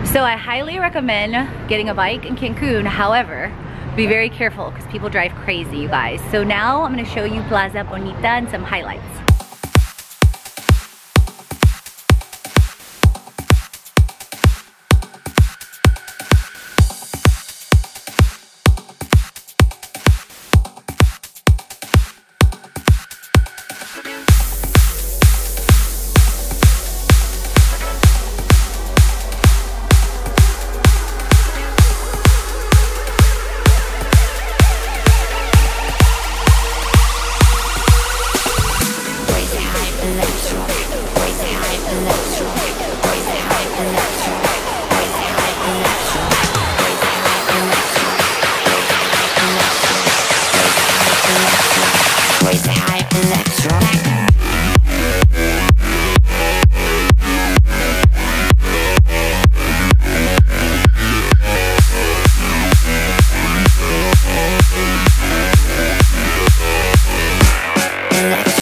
So I highly recommend getting a bike in Cancun. However, be very careful because people drive crazy, you guys. So now I'm gonna show you Plaza Bonita and some highlights.